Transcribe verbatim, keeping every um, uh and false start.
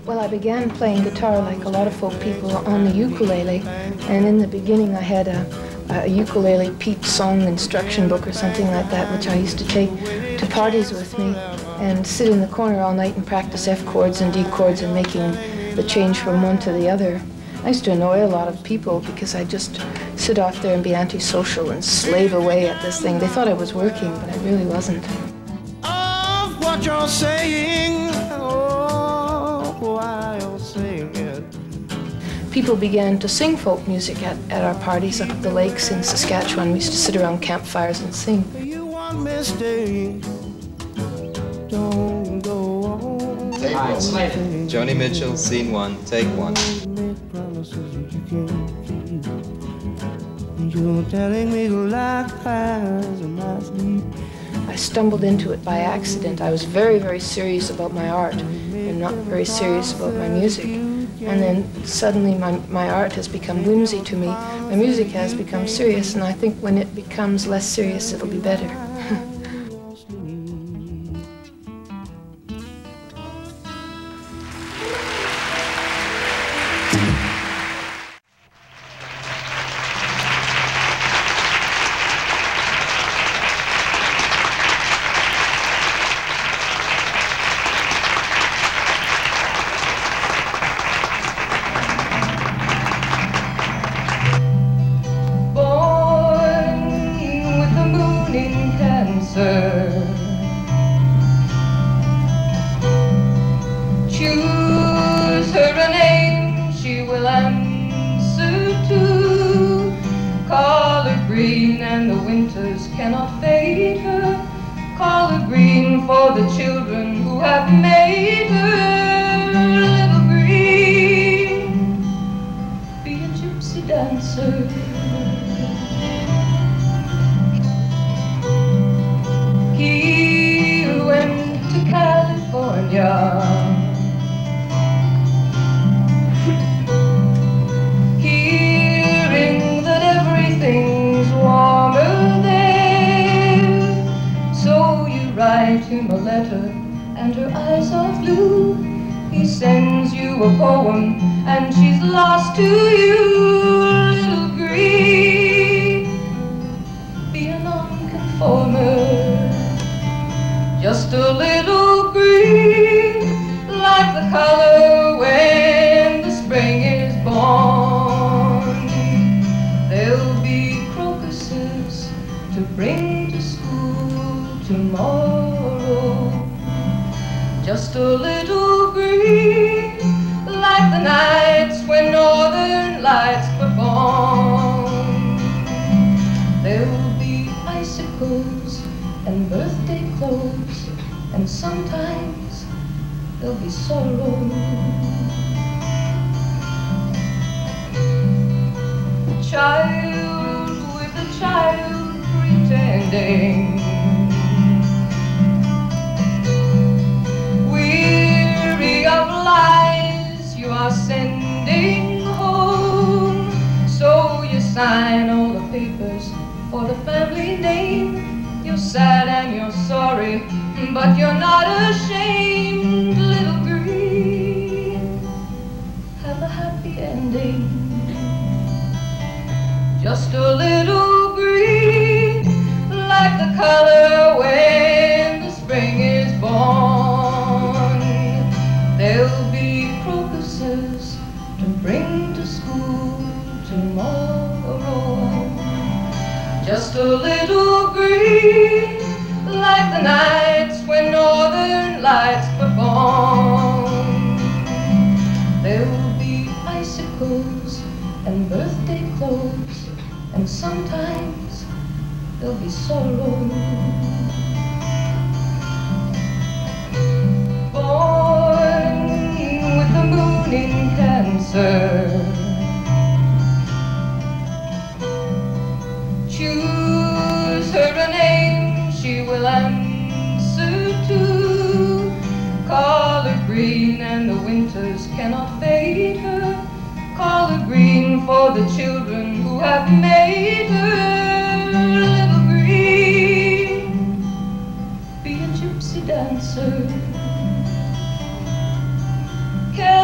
Well, I began playing guitar like a lot of folk people on the ukulele, and in the beginning I had a, a ukulele Pete song instruction book or something like that, which I used to take to parties with me and sit in the corner all night and practice F chords and D chords and making the change from one to the other. I used to annoy a lot of people because I'd just sit off there and be antisocial and slave away at this thing. They thought I was working, but I really wasn't. Of what you're saying, oh, why you're saying it. People began to sing folk music at, at our parties up at the lakes in Saskatchewan. We used to sit around campfires and sing. You want me to stay, don't go on. Take one. Joni Mitchell, scene one, take one. You're telling me lies in my sleep. I stumbled into it by accident. I was very, very serious about my art and not very serious about my music. And then suddenly my, my art has become whimsy to me. My music has become serious, and I think when it becomes less serious, it'll be better. Choose her a name she will answer to. Call her green and the winters cannot fade her. Call her green for the children who have made her. Little green, be a gypsy dancer. He went to California. Hearing that everything's warmer there. So you write him a letter and her eyes are blue. He sends you a poem and she's lost to you. Little green, be a nonconformer. Just a little green, like the color when the spring is born. There'll be crocuses to bring to school tomorrow. Just a little green, like the nights when northern lights perform. There'll be icicles and birthday clothes, and sometimes there'll be sorrow. A child with a child pretending, weary of lies you are sending home. So you sign all the papers for the family name. You're sad and you're sorry, but you're not ashamed. Little green, have a happy ending. Just a little green, like the color when the spring is born. There'll be crocuses to bring to school tomorrow. Just a little green, like the nights when northern lights perform. There will be icicles and birthday clothes, and sometimes there'll be sorrow. Born with the moon in Cancer, choose her a name she will answer to. Call her green and the winters cannot fade her. Call her green for the children who have made her. Little green, be a gypsy dancer. Can